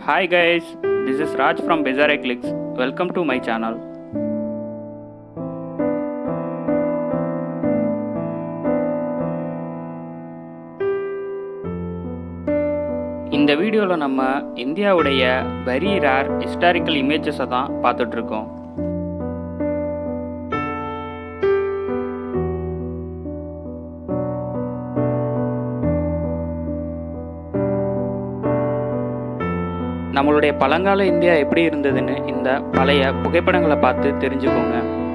Hi guys, this is Raj from Bizzare Clicks. Welcome to my channel. இந்த வீடியோல நம்ம இந்தியாவுடைய வெரி ரேர் ஹிஸ்டாரிக்கல் இமேஜஸை தான் பார்த்துட்டு இருக்கோம். நம்மளுடைய பழங்கால இந்தியா எப்படி இருந்ததுன்னு இந்த பழைய புகைப்படங்களை பார்த்து தெரிஞ்சுக்கோங்க.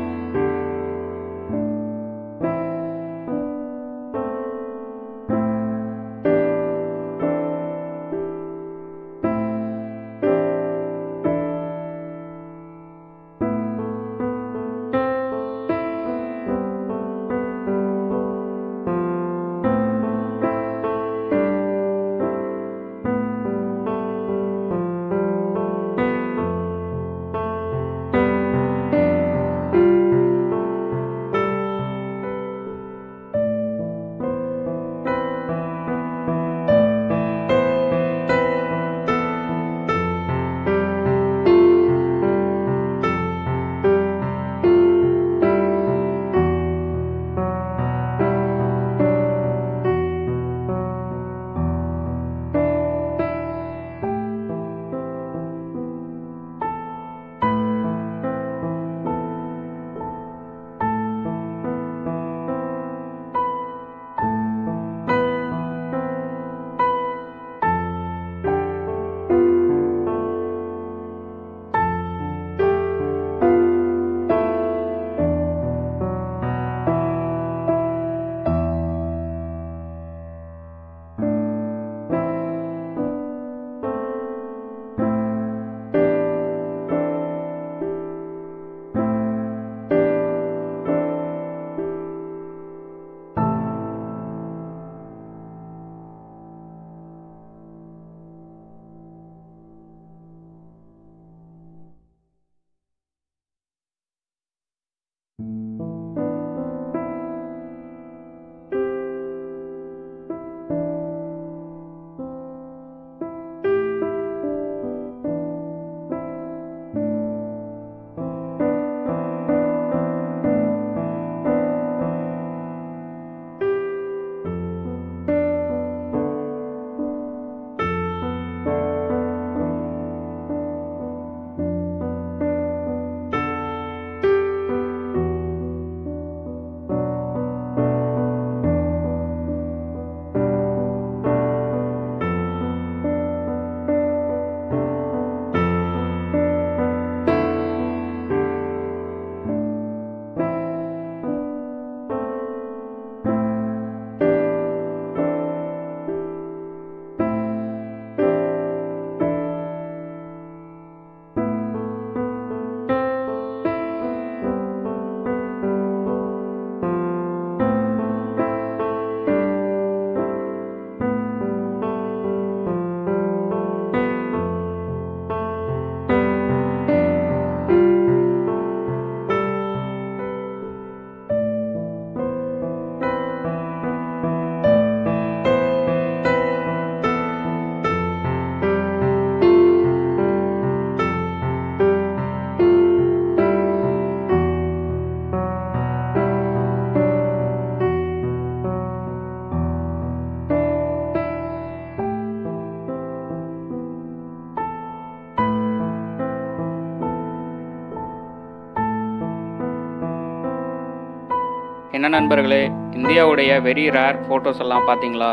என்ன நண்பர்களே, இந்தியாவுடைய வெரி ரேர் ஃபோட்டோஸ் எல்லாம் பார்த்தீங்களா?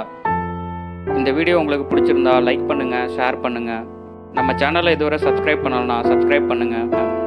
இந்த வீடியோ உங்களுக்கு பிடிச்சிருந்தா லைக் பண்ணுங்கள், ஷேர் பண்ணுங்கள். நம்ம சேனலை இதுவரை சப்ஸ்கிரைப் பண்ணலன்னா சப்ஸ்கிரைப் பண்ணுங்கள்.